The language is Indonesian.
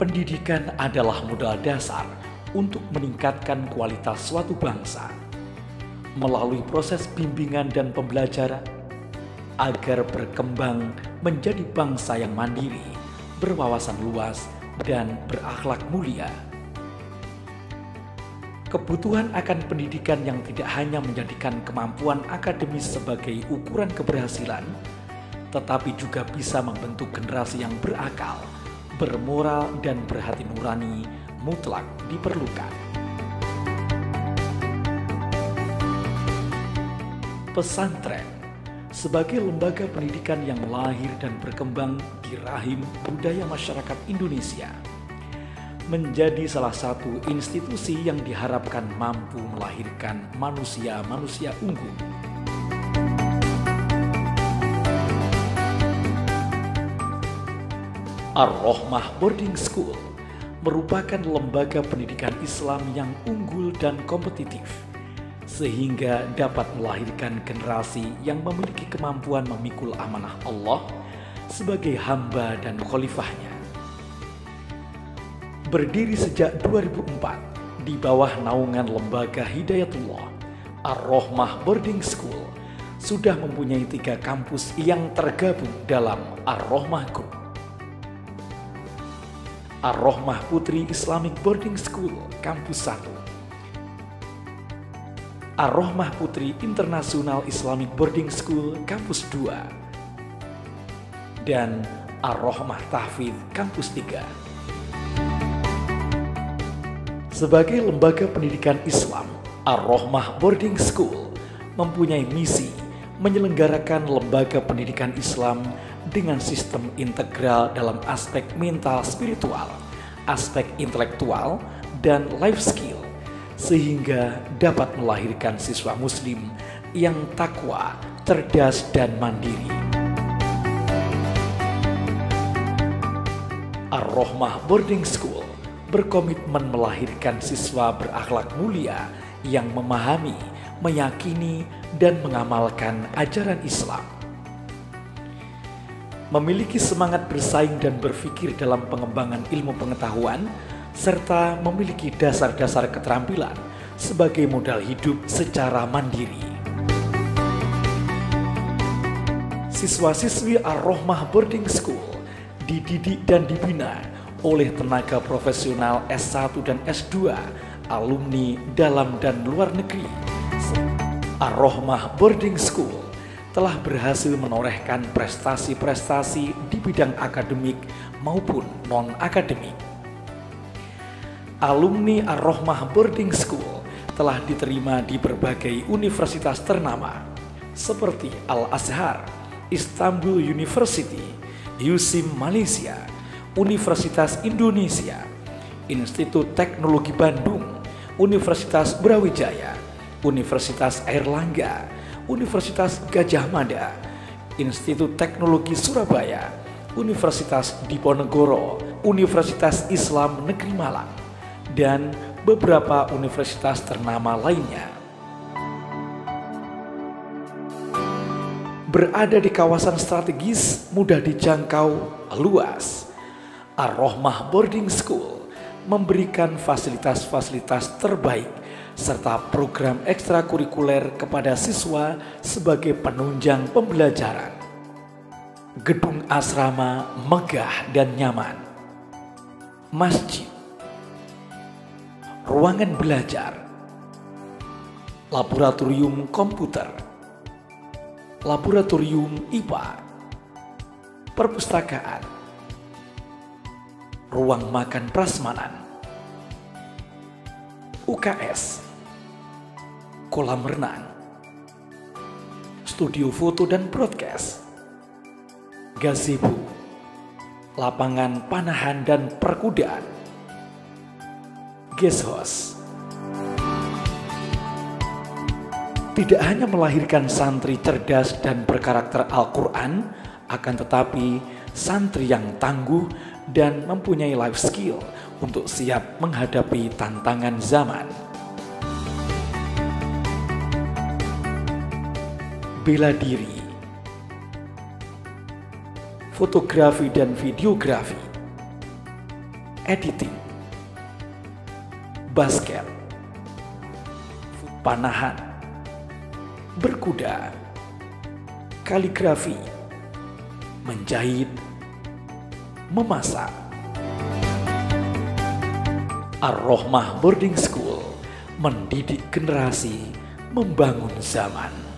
Pendidikan adalah modal dasar untuk meningkatkan kualitas suatu bangsa. Melalui proses bimbingan dan pembelajaran, agar berkembang menjadi bangsa yang mandiri, berwawasan luas, dan berakhlak mulia. Kebutuhan akan pendidikan yang tidak hanya menjadikan kemampuan akademis sebagai ukuran keberhasilan, tetapi juga bisa membentuk generasi yang berakal, bermoral, dan berhati nurani mutlak diperlukan. Pesantren sebagai lembaga pendidikan yang lahir dan berkembang di rahim budaya masyarakat Indonesia menjadi salah satu institusi yang diharapkan mampu melahirkan manusia-manusia unggul. Ar-Rahmah Boarding School merupakan lembaga pendidikan Islam yang unggul dan kompetitif, sehingga dapat melahirkan generasi yang memiliki kemampuan memikul amanah Allah sebagai hamba dan khalifahnya. Berdiri sejak 2004 di bawah naungan Lembaga Hidayatullah, Ar-Rahmah Boarding School sudah mempunyai 3 kampus yang tergabung dalam Ar-Rahmah Group. Ar-Rahmah Putri Islamic Boarding School Kampus 1, Ar-Rahmah Putri International Islamic Boarding School Kampus 2, dan Ar-Rahmah Tahfidz Kampus 3. Sebagai lembaga pendidikan Islam, Ar-Rahmah Boarding School mempunyai misi menyelenggarakan lembaga pendidikan Islam dengan sistem integral dalam aspek mental spiritual, aspek intelektual, dan life skill, sehingga dapat melahirkan siswa muslim yang takwa, cerdas, dan mandiri. Ar-Rahmah Boarding School berkomitmen melahirkan siswa berakhlak mulia yang memahami, meyakini, dan mengamalkan ajaran Islam. Memiliki semangat bersaing dan berpikir dalam pengembangan ilmu pengetahuan, serta memiliki dasar-dasar keterampilan sebagai modal hidup secara mandiri. Siswa-siswi Ar-Rahmah Boarding School dididik dan dibina oleh tenaga profesional S1 dan S2, alumni dalam dan luar negeri. Ar-Rahmah Boarding School telah berhasil menorehkan prestasi-prestasi di bidang akademik maupun non-akademik. Alumni Ar-Rahmah Boarding School telah diterima di berbagai universitas ternama seperti Al-Azhar, Istanbul University, USIM Malaysia, Universitas Indonesia, Institut Teknologi Bandung, Universitas Brawijaya, Universitas Airlangga, Universitas Gadjah Mada, Institut Teknologi Surabaya, Universitas Diponegoro, Universitas Islam Negeri Malang, dan beberapa universitas ternama lainnya. Berada di kawasan strategis, mudah dijangkau, luas, Ar-Rahmah Boarding School memberikan fasilitas-fasilitas terbaik serta program ekstrakurikuler kepada siswa sebagai penunjang pembelajaran. Gedung asrama megah dan nyaman, masjid, ruangan belajar, laboratorium komputer, laboratorium IPA, perpustakaan, ruang makan prasmanan, UKS, kolam renang, studio foto dan broadcast, gazebo, lapangan panahan dan perkudaan, guest house. Tidak hanya melahirkan santri cerdas dan berkarakter Al-Quran, akan tetapi santri yang tangguh dan mempunyai life skill untuk siap menghadapi tantangan zaman. Bela diri, fotografi dan videografi, editing, basket, panahan, berkuda, kaligrafi, menjahit, memasak. Ar-Rohmah Boarding School mendidik generasi, membangun zaman.